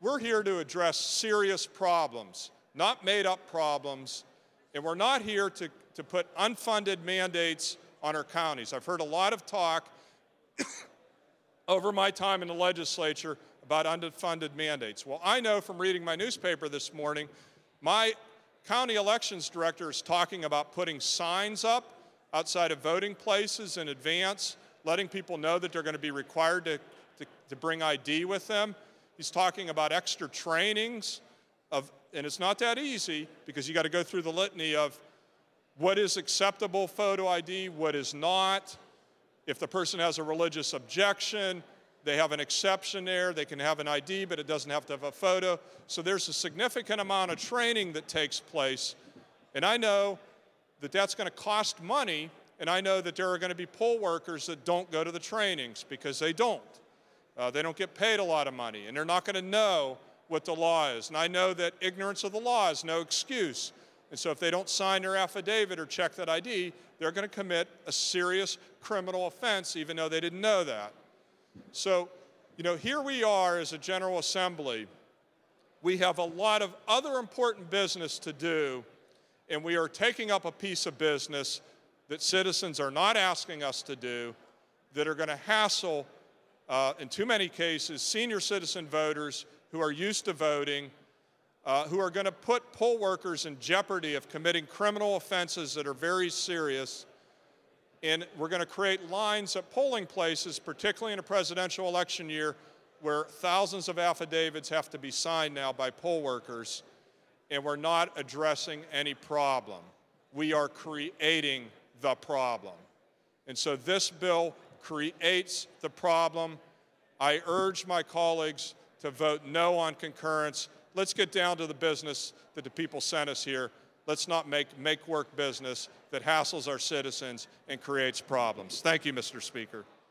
we're here to address serious problems, not made-up problems, and we're not here to put unfunded mandates on our counties. I've heard a lot of talk over my time in the legislature about unfunded mandates. Well, I know from reading my newspaper this morning, my county elections director is talking about putting signs up outside of voting places in advance, letting people know that they're going to be required to bring ID with them. He's talking about extra trainings, and it's not that easy because you got to go through the litany of what is acceptable photo ID, what is not. If the person has a religious objection, they have an exception there. They can have an ID, but it doesn't have to have a photo. So there's a significant amount of training that takes place. And I know that that's going to cost money, and I know that there are going to be poll workers that don't go to the trainings because they don't. They don't get paid a lot of money, and they're not going to know what the law is. And I know that ignorance of the law is no excuse. And so if they don't sign their affidavit or check that ID, they're going to commit a serious criminal offense, even though they didn't know that. So, here we are as a General Assembly. We have a lot of other important business to do, and we are taking up a piece of business that citizens are not asking us to do, that are going to hassle, in too many cases, senior citizen voters who are used to voting, who are going to put poll workers in jeopardy of committing criminal offenses that are very serious. And we're going to create lines at polling places, particularly in a presidential election year, where thousands of affidavits have to be signed now by poll workers, and we're not addressing any problem. We are creating the problem. And so this bill creates the problem. I urge my colleagues to vote no on concurrence. Let's get down to the business that the people sent us here. Let's not make work business that hassles our citizens and creates problems. Thank you, Mr. Speaker.